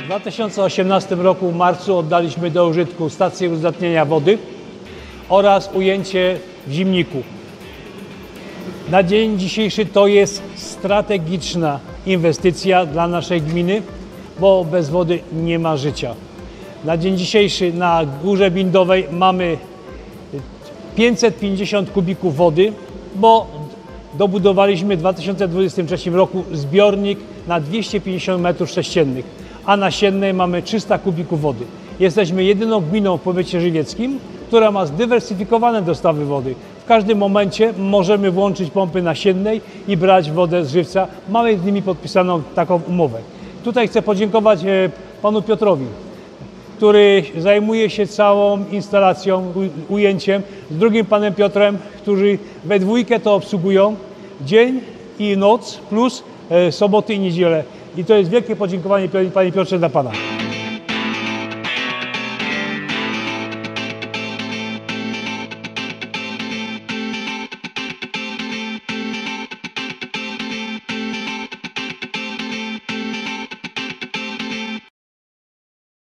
2018 roku w marcu oddaliśmy do użytku stację uzdatniania wody oraz ujęcie w Zimniku. Na dzień dzisiejszy to jest strategiczna inwestycja dla naszej gminy, bo bez wody nie ma życia. Na dzień dzisiejszy na Górze Bindowej mamy 550 kubików wody, bo dobudowaliśmy w 2023 roku zbiornik na 250 m3, a na Siennej mamy 300 kubików wody. Jesteśmy jedyną gminą w powiecie żywieckim, która ma zdywersyfikowane dostawy wody. W każdym momencie możemy włączyć pompy na Siennej i brać wodę z żywca. Mamy z nimi podpisaną taką umowę. Tutaj chcę podziękować panu Piotrowi, który zajmuje się całą instalacją, ujęciem, z drugim panem Piotrem, którzy we dwójkę to obsługują dzień i noc, plus soboty i niedzielę. I to jest wielkie podziękowanie, panie Piotrze, dla pana.